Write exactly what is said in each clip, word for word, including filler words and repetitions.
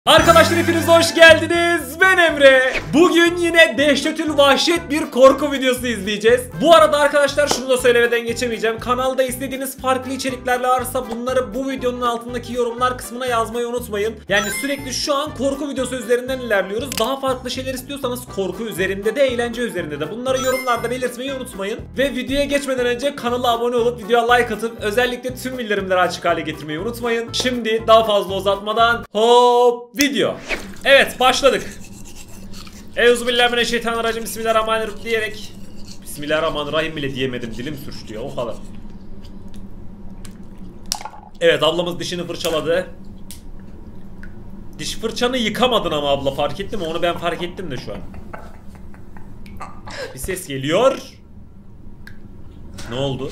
Arkadaşlar hepiniz hoş geldiniz. Ben Emre. Bugün yine dehşetül vahşet bir korku videosu izleyeceğiz. Bu arada arkadaşlar şunu da söylemeden geçemeyeceğim. Kanalda istediğiniz farklı içerikler varsa bunları bu videonun altındaki yorumlar kısmına yazmayı unutmayın. Yani sürekli şu an korku videosu üzerinden ilerliyoruz. Daha farklı şeyler istiyorsanız korku üzerinde de eğlence üzerinde de bunları yorumlarda belirtmeyi unutmayın. Ve videoya geçmeden önce kanala abone olup videoya like atıp özellikle tüm bildirimleri açık hale getirmeyi unutmayın. Şimdi daha fazla uzatmadan hop video. Evet başladık. Euzubillahimineşşeytanirracim. Bismillahirrahmanirrahim diyerek Bismillahirrahmanirrahim bile diyemedim, dilim sürçtü ya, o kadar. Evet, ablamız dişini fırçaladı. Diş fırçanı yıkamadın ama abla, fark ettin mi? Onu ben fark ettim de şu an. Bir ses geliyor. Ne oldu?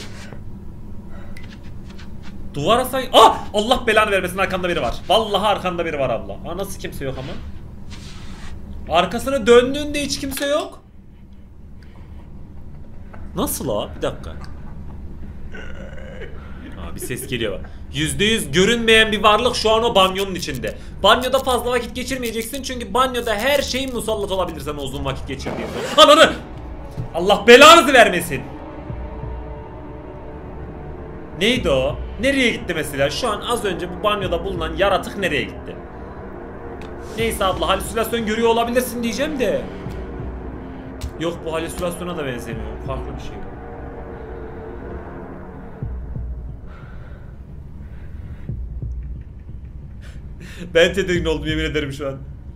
Duvara say... Ah! Allah belanı vermesin, arkanda biri var. Vallahi arkanda biri var abla. Aa, nasıl kimse yok ama? Arkasına döndüğünde hiç kimse yok. Nasıl o? Bir dakika. Aa, bir ses geliyor bak. yüzde yüz görünmeyen bir varlık şu an o banyonun içinde. Banyoda fazla vakit geçirmeyeceksin çünkü banyoda her şeyin musallat olabilir sana uzun vakit geçirdiğin zaman. Ananı! Allah belanızı vermesin. Neydi o? Nereye gitti mesela? Şu an az önce bu banyoda bulunan yaratık nereye gitti? Neyse abla, halüsinasyon görüyor olabilirsin diyeceğim de. Yok, bu halüsinasyona da benzemiyor. Farklı bir şey. Ben tedirgin oldum yemin ederim şu an.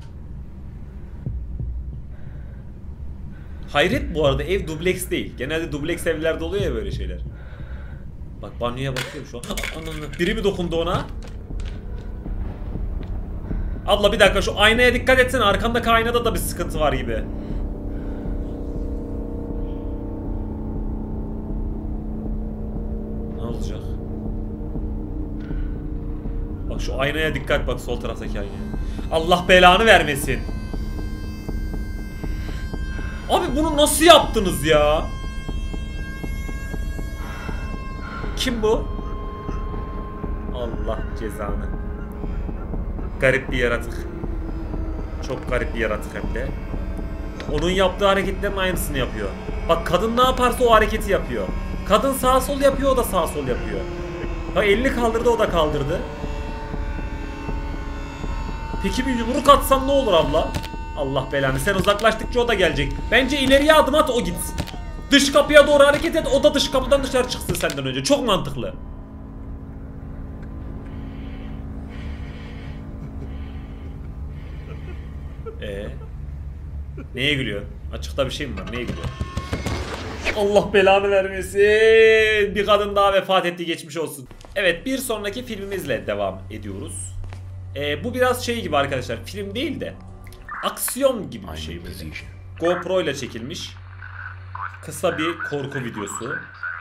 Hayret bu arada, ev dubleks değil. Genelde dubleks evlerde oluyor ya böyle şeyler. Bak banyoya bakıyorum şu an. Biri mi dokundu ona? Abla bir dakika, şu aynaya dikkat etsene. Arkandaki aynada da bir sıkıntı var gibi. Ne olacak? Bak şu aynaya dikkat, bak sol taraftaki aynaya. Allah belanı vermesin. Abi bunu nasıl yaptınız ya? Kim bu? Allah cezanı. Garip bir yaratık. Çok garip bir yaratık hem de. Onun yaptığı hareketlerin aynısını yapıyor. Bak kadın ne yaparsa o hareketi yapıyor. Kadın sağ sol yapıyor, o da sağ sol yapıyor. Bak elini kaldırdı, o da kaldırdı. Peki bir yumruk atsan ne olur abla? Allah belanı, sen uzaklaştıkça o da gelecek. Bence ileriye adım at, o gitsin. Dış kapıya doğru hareket et, o da dış kapıdan dışarı çıksın senden önce. Çok mantıklı. Ee, neye gülüyorsun? Açıkta bir şey mi var? Neye gülüyorsun? Allah belanı vermesin. Bir kadın daha vefat etti, geçmiş olsun. Evet, bir sonraki filmimizle devam ediyoruz. Ee, bu biraz şey gibi arkadaşlar. Film değil de aksiyon gibi bir şey böyle. GoPro ile çekilmiş kısa bir korku videosu.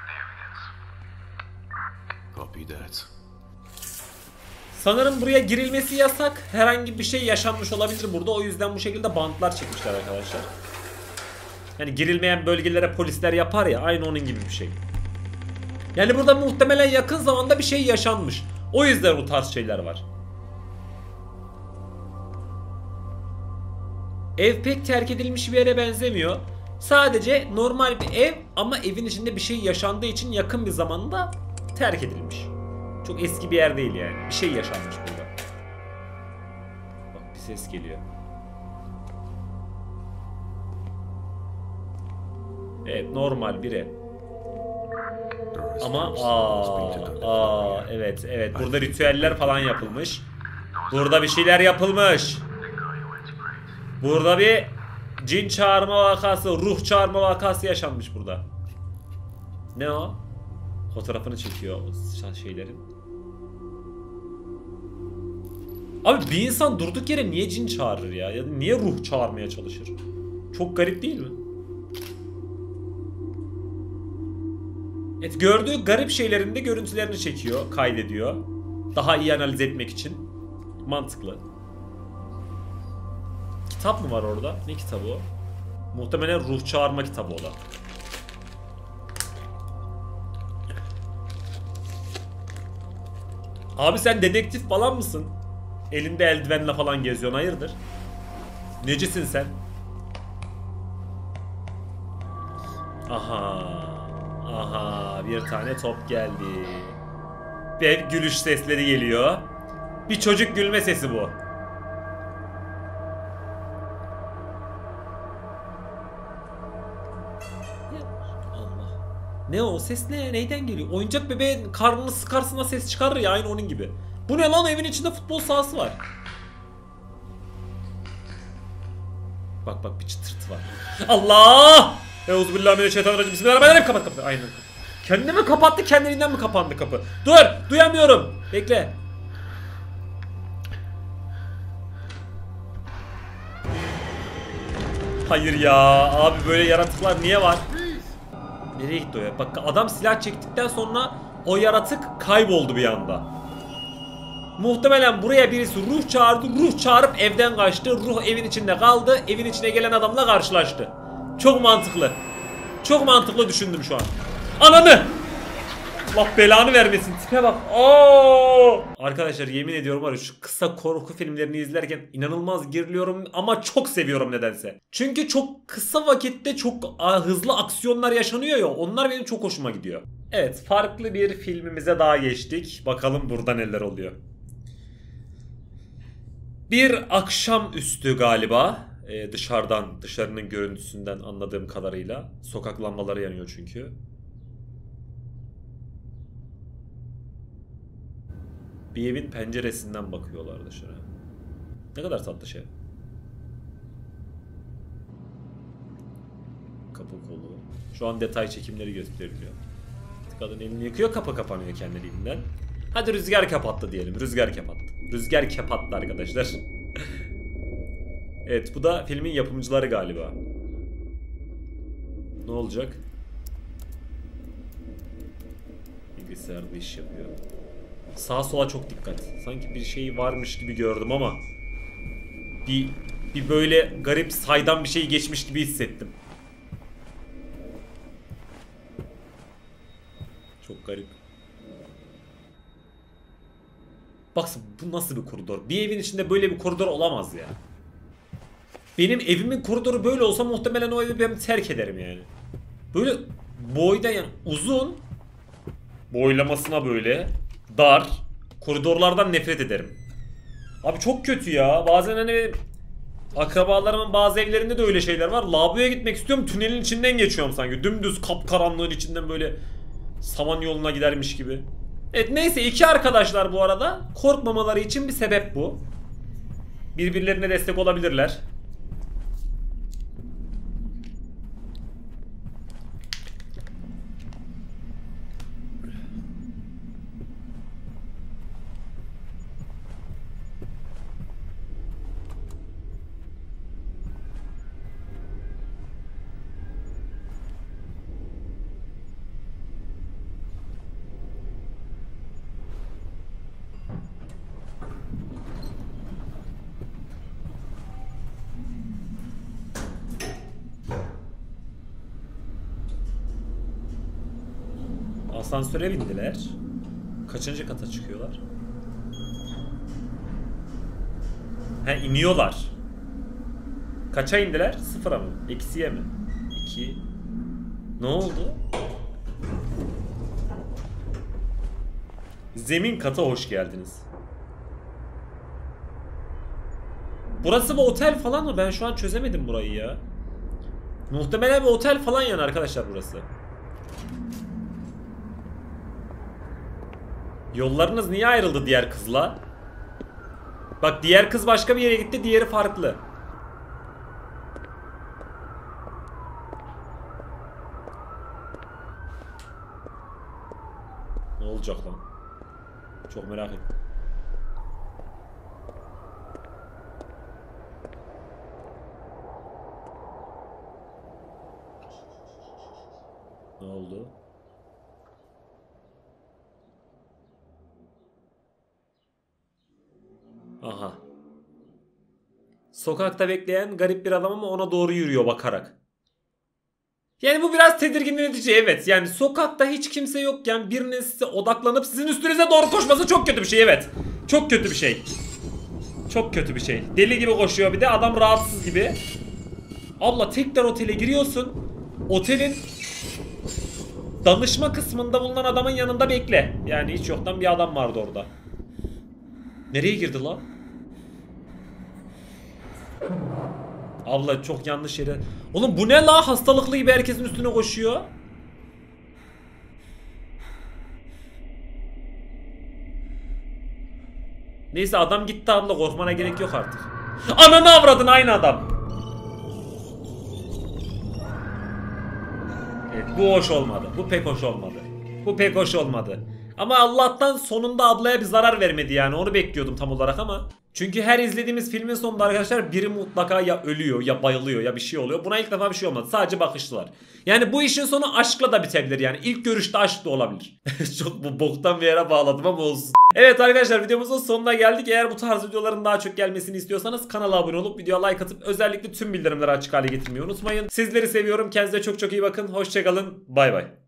Sanırım buraya girilmesi yasak. Herhangi bir şey yaşanmış olabilir burada. O yüzden bu şekilde bantlar çekmişler arkadaşlar. Yani girilmeyen bölgelere polisler yapar ya, aynı onun gibi bir şey. Yani burada muhtemelen yakın zamanda bir şey yaşanmış. O yüzden bu tarz şeyler var. Ev pek terk edilmiş bir yere benzemiyor. Sadece normal bir ev ama evin içinde bir şey yaşandığı için yakın bir zamanda terk edilmiş. Çok eski bir yer değil yani. Bir şey yaşanmış burada. Bak bir ses geliyor. Evet, normal bir ev. Ama aa, aa evet evet, burada ritüeller falan yapılmış. Burada bir şeyler yapılmış. Burada bir cin çağırma vakası, ruh çağırma vakası yaşanmış burada. Ne o? Fotoğrafını çekiyor şeylerin. Abi bir insan durduk yere niye cin çağırır ya? Ya da niye ruh çağırmaya çalışır? Çok garip değil mi? Evet, gördüğü garip şeylerin de görüntülerini çekiyor, kaydediyor. Daha iyi analiz etmek için. Mantıklı. Kitap mı var orada? Ne kitabı o? Muhtemelen ruh çağırma kitabı o da. Abi sen dedektif falan mısın? Elinde eldivenle falan geziyorsun, hayırdır? Necisin sen? Aha. Aha, bir tane top geldi. Ve gülüş sesleri geliyor. Bir çocuk gülme sesi bu. Allah. Ne o ses ne? Neyden geliyor? Oyuncak bebeğin karnını sıkarsına ses çıkarır ya, aynı onun gibi. Bu ne lan, evin içinde futbol sahası var. Bak bak bir çıtırt var. Allah! Euzubillahimineşşeytanirracim. Bismillahirrahmanirrahim. Kapat kapat. Aynen. Kendini mi kapattı, kendiliğinden mi kapandı kapı? Dur! Duyamıyorum. Bekle. Hayır ya. Abi böyle yaratıklar niye var? Nereye gitti o ya? Bak adam silah çektikten sonra o yaratık kayboldu bir anda. Muhtemelen buraya birisi ruh çağırdı. Ruh çağırıp evden kaçtı. Ruh evin içinde kaldı. Evin içine gelen adamla karşılaştı. Çok mantıklı. Çok mantıklı düşündüm şu an. Ananı! Allah belanı vermesin. Tipe bak. Oo! Arkadaşlar yemin ediyorum var ya, şu kısa korku filmlerini izlerken inanılmaz geriliyorum ama çok seviyorum nedense. Çünkü çok kısa vakitte çok hızlı aksiyonlar yaşanıyor ya. Onlar benim çok hoşuma gidiyor. Evet, farklı bir filmimize daha geçtik. Bakalım burada neler oluyor. Bir akşamüstü galiba. Ee, dışarıdan, dışarının görüntüsünden anladığım kadarıyla. Sokak lambaları yanıyor çünkü. Bir evin penceresinden bakıyorlar dışarı. Ne kadar tatlı şey. Kapı kolu. Şu an detay çekimleri gösteriliyor. Kadın elini yıkıyor, kapı kapanıyor kendiliğinden. Hadi rüzgar kapattı diyelim. Rüzgar kapattı. Rüzgar kapattı arkadaşlar. Evet, bu da filmin yapımcıları galiba. Ne olacak? Bilgisayarda iş yapıyor. Sağa sola çok dikkat. Sanki bir şey varmış gibi gördüm ama bir bir böyle garip saydam bir şey geçmiş gibi hissettim. Çok garip. Baksana, bu nasıl bir koridor? Bir evin içinde böyle bir koridor olamaz ya. Benim evimin koridoru böyle olsa muhtemelen o evi ben terk ederim yani. Böyle boyda, yani uzun, boylamasına böyle dar koridorlardan nefret ederim. Abi çok kötü ya. Bazen hani akrabalarımın bazı evlerinde de öyle şeyler var. Lavaboya gitmek istiyorum, tünelin içinden geçiyorum sanki. Dümdüz kapkaranlığın içinden böyle saman yoluna gidermiş gibi. Evet neyse, iki arkadaşlar bu arada. Korkmamaları için bir sebep bu. Birbirlerine destek olabilirler. Asansöre bindiler. Kaçıncı kata çıkıyorlar? He, iniyorlar. Kaça indiler? Sıfıra mı? Eksiye mi? İki. Ne oldu? Zemin kata hoş geldiniz. Burası bir otel falan mı? Ben şu an çözemedim burayı ya. Muhtemelen bir otel falan yani arkadaşlar burası. Yollarınız niye ayrıldı diğer kızla? Bak diğer kız başka bir yere gitti, diğeri farklı. Ne olacak lan? Çok merak ettim. Ne oldu? Aha. Sokakta bekleyen garip bir adam ama ona doğru yürüyor bakarak. Yani bu biraz tedirgin edici, evet. Yani sokakta hiç kimse yokken birinin size odaklanıp sizin üstünüze doğru koşması çok kötü bir şey, evet. Çok kötü bir şey. Çok kötü bir şey. Deli gibi koşuyor bir de adam rahatsız gibi. Abla tekrar otele giriyorsun. Otelin danışma kısmında bulunan adamın yanında bekle. Yani hiç yoktan bir adam vardı orada. Nereye girdi lan? Abla çok yanlış yere. Oğlum bu ne la? Hastalıklı gibi herkesin üstüne koşuyor. Neyse adam gitti abla, korkmana gerek yok artık. Ananı avradın, aynı adam. Evet, bu hoş olmadı. Bu pek hoş olmadı. Bu pek hoş olmadı. Ama Allah'tan sonunda ablaya bir zarar vermedi yani. Onu bekliyordum tam olarak ama. Çünkü her izlediğimiz filmin sonunda arkadaşlar biri mutlaka ya ölüyor ya bayılıyor ya bir şey oluyor. Buna ilk defa bir şey olmadı. Sadece bakıştılar. Yani bu işin sonu aşkla da bitebilir yani. İlk görüşte aşk da olabilir. Çok bu boktan bir yere bağladım ama olsun. Evet arkadaşlar, videomuzun sonuna geldik. Eğer bu tarz videoların daha çok gelmesini istiyorsanız kanala abone olup videoya like atıp özellikle tüm bildirimleri açık hale getirmeyi unutmayın. Sizleri seviyorum. Kendinize çok çok iyi bakın. Hoşçakalın. Bay bay.